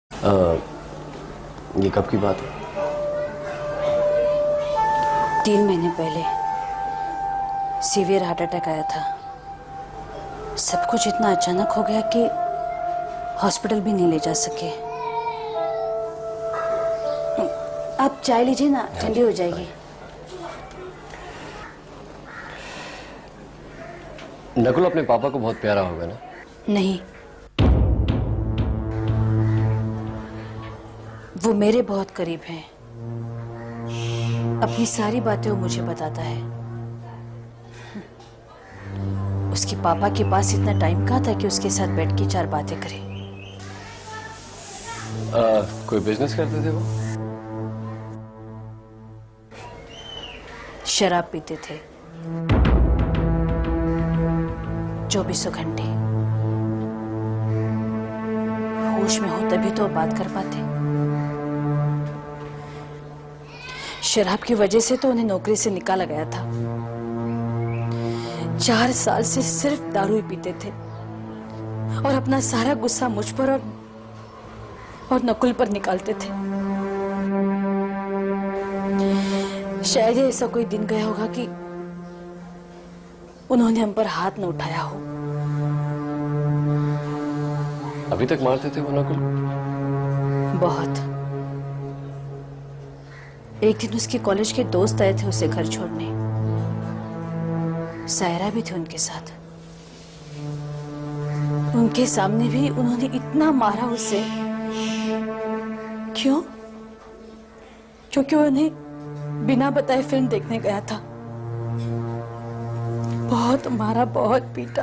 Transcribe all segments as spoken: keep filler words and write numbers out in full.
आ, ये कब की बात है? तीन महीने पहले सीवियर हार्ट अटैक आया था। सब कुछ इतना अचानक हो गया कि हॉस्पिटल भी नहीं ले जा सके। आप चाय लीजिए ना, ठंडी हो जाएगी। नकुल अपने पापा को बहुत प्यारा होगा ना? नहीं, वो मेरे बहुत करीब हैं। अपनी सारी बातें वो मुझे बताता है। उसके पापा के पास इतना टाइम कहाँ था कि उसके साथ बैठ के चार बातें करे। आ, कोई बिजनेस करते थे वो? शराब पीते थे चौबीसों घंटे। होश में हो तभी तो बात कर पाते। शराब की वजह से तो उन्हें नौकरी से निकाला गया था। चार साल से सिर्फ दारू ही पीते थे और अपना सारा गुस्सा मुझ पर और, और नकुल पर निकालते थे। शायद ऐसा कोई दिन गया होगा कि उन्होंने हम पर हाथ न उठाया हो। अभी तक मारते थे वो नकुल? बहुत। एक दिन उसके कॉलेज के दोस्त आए थे उसे घर छोड़ने। सायरा भी थी उनके साथ। उनके सामने भी उन्होंने इतना मारा उसे। क्यों? क्योंकि उन्हें बिना बताए फिल्म देखने गया था। बहुत मारा, बहुत पीटा।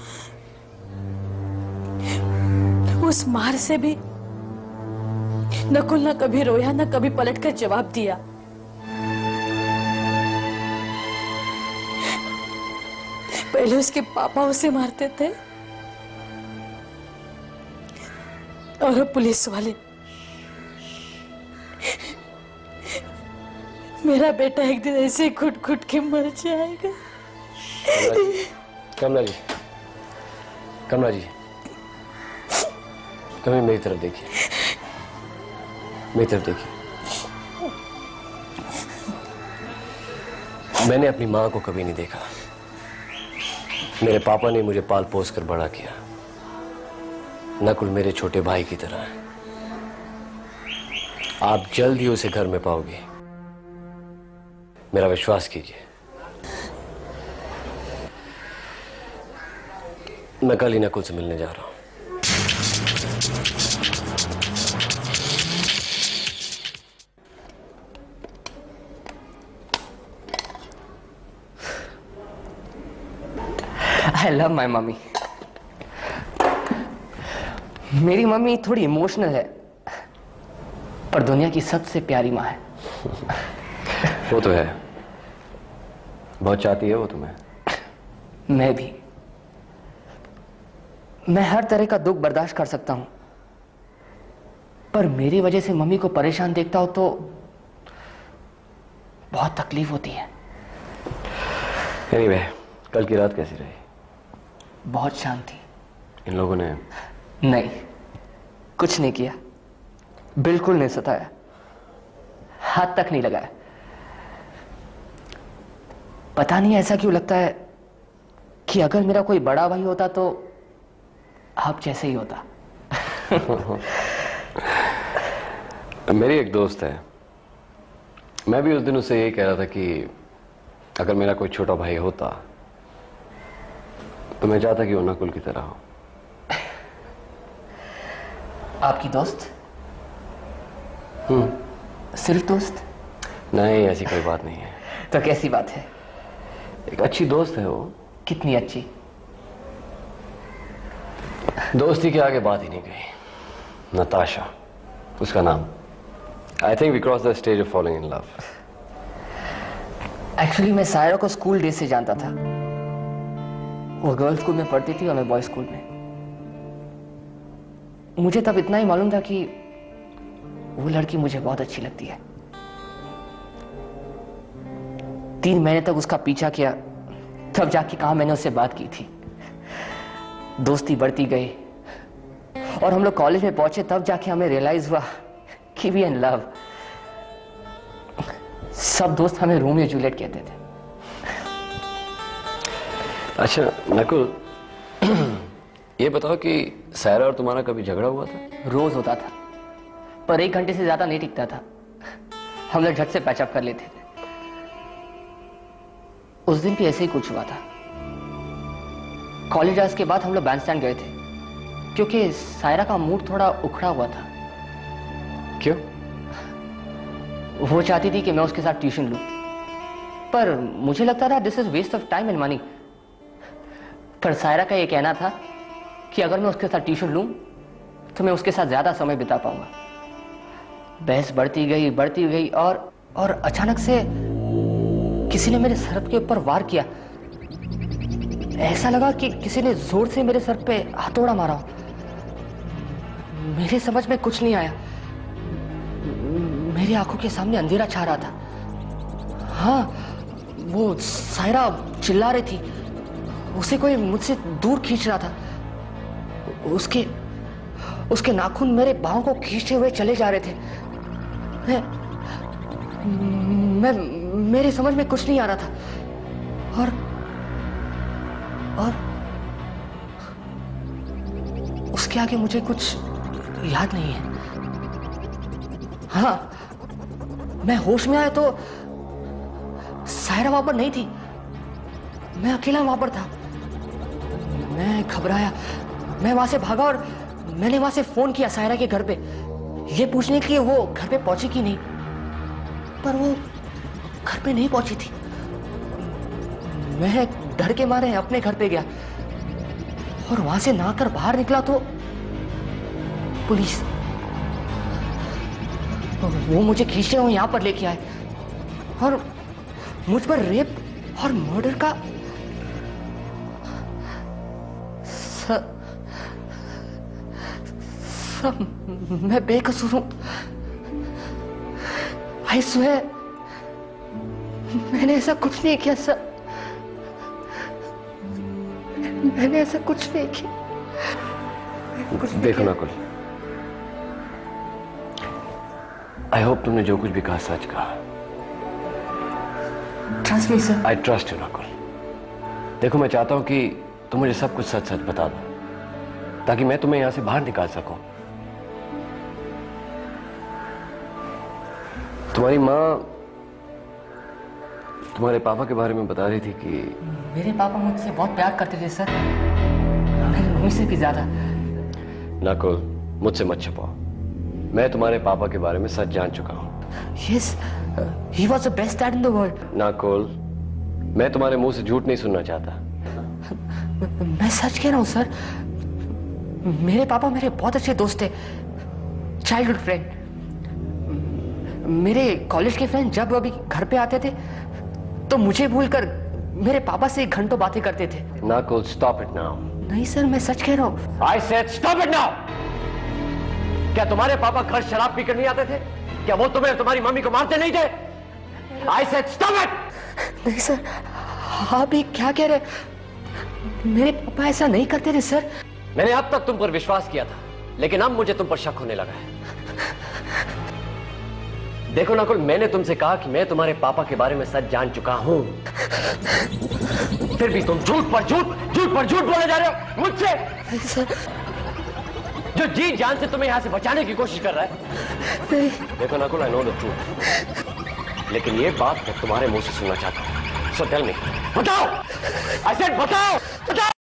उस मार से भी नकुल न कभी रोया, न कभी पलटकर जवाब दिया। पहले उसके पापा उसे मारते थे और पुलिस वाले। मेरा बेटा एक दिन ऐसे ही घुट घुट के मर जाएगा। कमला जी, कमला जी, कभी मेरी तरफ देखिए, मेरी तरफ देखिए। मैंने अपनी माँ को कभी नहीं देखा। मेरे पापा ने मुझे पाल पोस कर बड़ा किया। नकुल मेरे छोटे भाई की तरह है। आप जल्द ही उसे घर में पाओगे, मेरा विश्वास कीजिए। मैं कल ही नकुल से मिलने जा रहा हूं। I love my mummy. मेरी मम्मी थोड़ी इमोशनल है, पर दुनिया की सबसे प्यारी माँ है। वो तो है, बहुत चाहती है वो तुम्हें। मैं भी। मैं हर तरह का दुख बर्दाश्त कर सकता हूं, पर मेरी वजह से मम्मी को परेशान देखता हो तो बहुत तकलीफ होती है। Anyway, कल की रात कैसी रही? बहुत शांत थी। इन लोगों ने? नहीं, कुछ नहीं किया, बिल्कुल नहीं सताया, हाथ तक नहीं लगाया। पता नहीं ऐसा क्यों लगता है कि अगर मेरा कोई बड़ा भाई होता तो आप जैसे ही होता। मेरी एक दोस्त है, मैं भी उस दिन उससे यही कह रहा था कि अगर मेरा कोई छोटा भाई होता तो मैं चाहता कि वो नकुल की तरह हो। आपकी दोस्त? हम्म। सिर्फ दोस्त? नहीं, ऐसी कोई बात नहीं है। तो कैसी बात है? एक अच्छी दोस्त है वो। कितनी अच्छी? दोस्ती के आगे बात ही नहीं गई। नताशा उसका नाम। I think we cross the stage of following in love. Actually मैं सायरा को स्कूल डेज से जानता था। वो गर्ल्स स्कूल में पढ़ती थी और मैं बॉयज स्कूल में। मुझे तब इतना ही मालूम था कि वो लड़की मुझे बहुत अच्छी लगती है। तीन महीने तक उसका पीछा किया, तब जाके कहा मैंने उससे बात की थी। दोस्ती बढ़ती गई और हम लोग कॉलेज में पहुंचे तब जाके हमें रियलाइज हुआ कि वी इन लव। सब दोस्त हमें रोमियो जूलियट कहते थे। अच्छा नकुल, ये बताओ कि सायरा और तुम्हारा कभी झगड़ा हुआ था? रोज होता था, पर एक घंटे से ज्यादा नहीं टिकता था। हम लोग झट से पैचअप कर लेते थे। उस दिन भी ऐसे ही कुछ हुआ था। कॉलेज आवर्स के बाद हम लोग बैंडस्टैंड गए थे क्योंकि सायरा का मूड थोड़ा उखड़ा हुआ था। क्यों? वो चाहती थी कि मैं उसके साथ ट्यूशन लूं, पर मुझे लगता था this is waste of time and money. पर सायरा का ये कहना था कि अगर मैं उसके साथ ट्यूशन लूं तो मैं उसके साथ ज्यादा समय बिता पाऊंगा। बहस बढ़ती गई बढ़ती गई और और अचानक से किसी ने मेरे सर के ऊपर वार किया। ऐसा लगा कि किसी ने जोर से मेरे सर पे हथौड़ा मारा हो। मेरे समझ में कुछ नहीं आया। मेरी आंखों के सामने अंधेरा छा रहा था। हाँ, वो सायरा चिल्ला रही थी। उसे कोई मुझसे दूर खींच रहा था। उसके उसके नाखून मेरे बाहों को खींचते हुए चले जा रहे थे। मैं, मैं मेरे समझ में कुछ नहीं आ रहा था। और और उसके आगे मुझे कुछ याद नहीं है। हाँ, मैं होश में आया तो सायरा वहां पर नहीं थी। मैं अकेला वहां पर था। मैं घबराया। मैं वहां से भागा और मैंने वहां से फोन किया सायरा के घर पे, ये पूछने के लिए वो घर पे पहुंची कि नहीं। पर वो घर पे नहीं पहुंची थी। मैं डर के मारे अपने घर पे गया और वहां से नहाकर बाहर निकला तो पुलिस, वो मुझे खींचते हुए यहां पर लेके आए और मुझ पर रेप और मर्डर का सब, सब मैं बेकसूर हूं। आई स्वेयर, मैंने ऐसा कुछ नहीं किया सर। मैंने ऐसा कुछ नहीं किया। कुछ नहीं देखो नकुल, आई होप तुमने जो कुछ भी कहा सच कहा। Trust me sir. I trust you Nakul. देखो, मैं चाहता हूं कि तुम मुझे सब कुछ सच सच बता दो ताकि मैं तुम्हें यहां से बाहर निकाल सकूं। तुम्हारी माँ तुम्हारे पापा के बारे में बता रही थी कि मेरे पापा मुझसे बहुत प्यार करते थे सर, मेरी मम्मी से भी ज्यादा। नकुल, मुझसे मत छुपाओ। मैं तुम्हारे पापा के बारे में सच जान चुका हूं। Yes, he was the best dad in the world. Nakul, मैं तुम्हारे मुंह से झूठ नहीं सुनना चाहता। मैं सच कह रहा हूं सर। मेरे पापा मेरे बहुत अच्छे दोस्त थे, चाइल्डहुड फ्रेंड। मेरे कॉलेज के फ्रेंड जब अभी घर पे आते थे तो मुझे भूलकर मेरे पापा से घंटों बातें करते थे। Nakul, stop it now. नहीं सर, मैं सच कह रहा हूं। I said stop it now. क्या तुम्हारे पापा घर शराब पीकर नहीं आते थे? क्या वो तुम्हें और तुम्हारी मम्मी को मारते नहीं थे? I said stop it. नहीं सर, आप भी क्या कह रहे? मेरे पापा ऐसा नहीं करते थे सर। मैंने अब तक तुम पर विश्वास किया था, लेकिन अब मुझे तुम पर शक होने लगा है। देखो नकुल, मैंने तुमसे कहा कि मैं तुम्हारे पापा के बारे में सच जान चुका हूं, फिर भी तुम झूठ पर झूठ झूठ पर झूठ बोले जा रहे हो मुझसे। सर, जो जी जान से तुम्हें यहां से बचाने की कोशिश कर रहा है। नहीं। देखो Nakul, I know the truth, लेकिन ये बात मैं तुम्हारे मुंह से सुनना चाहता हूं। सो टेल मी, बताओ। आई सेड बताओ, बताओ।